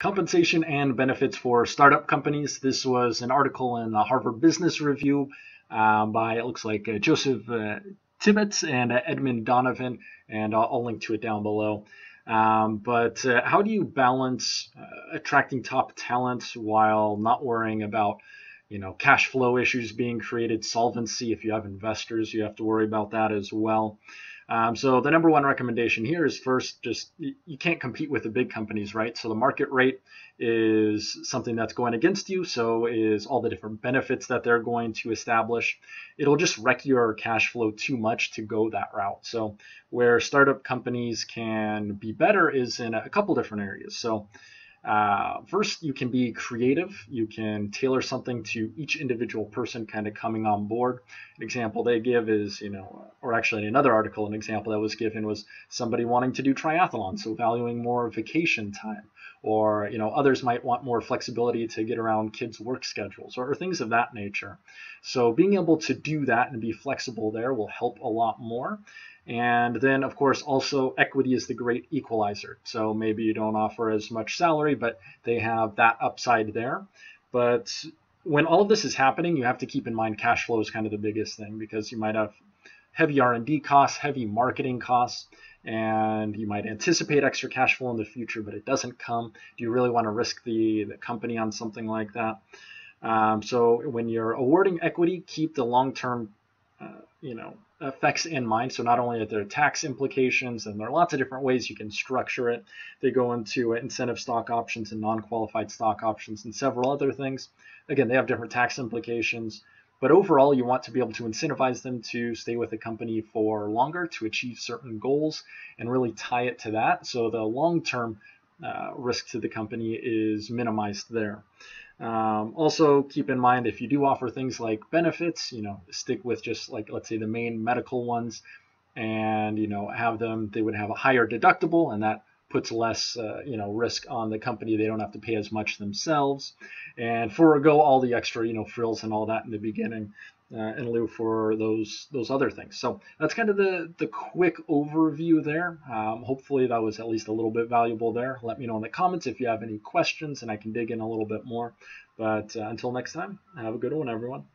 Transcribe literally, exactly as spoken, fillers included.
Compensation and benefits for startup companies. This was an article in the Harvard Business Review um, by, it looks like, uh, Joseph uh, Tibbetts and uh, Edmund Donovan, and I'll, I'll link to it down below. Um, but uh, how do you balance uh, attracting top talent while not worrying about, you know, cash flow issues being created, solvency? If you have investors, you have to worry about that as well. Um, so the number one recommendation here is, first, just you can't compete with the big companies, right? So the market rate is something that's going against you. So is all the different benefits that they're going to establish. It'll just wreck your cash flow too much to go that route. So where startup companies can be better is in a couple different areas. So uh, first, you can be creative. You can tailor something to each individual person kind of coming on board. An example they give is, you know, or actually in another article, an example that was given was somebody wanting to do triathlon, so valuing more vacation time. Or, you know, others might want more flexibility to get around kids' work schedules, or, or things of that nature. So being able to do that and be flexible there will help a lot more. And then, of course, also equity is the great equalizer. So maybe you don't offer as much salary, but they have that upside there. But when all of this is happening, you have to keep in mind cash flow is kind of the biggest thing, because you might have heavy R and D costs, heavy marketing costs, and you might anticipate extra cash flow in the future, but it doesn't come. Do you really want to risk the, the company on something like that? Um, so when you're awarding equity, keep the long-term uh, you know, effects in mind. So not only are there tax implications, and there are lots of different ways you can structure it. They go into incentive stock options and non-qualified stock options and several other things. Again, they have different tax implications. But overall, you want to be able to incentivize them to stay with the company for longer, to achieve certain goals, and really tie it to that. So the long-term uh, risk to the company is minimized there. Um, also, keep in mind, if you do offer things like benefits, you know, stick with just like, let's say, the main medical ones, and, you know, have them, they would have a higher deductible, and that puts less, uh, you know, risk on the company. They don't have to pay as much themselves, and forego all the extra, you know, frills and all that in the beginning, uh, in lieu for those those other things. So that's kind of the the quick overview there. Um, hopefully that was at least a little bit valuable there. Let me know in the comments if you have any questions, and I can dig in a little bit more. But uh, until next time, have a good one, everyone.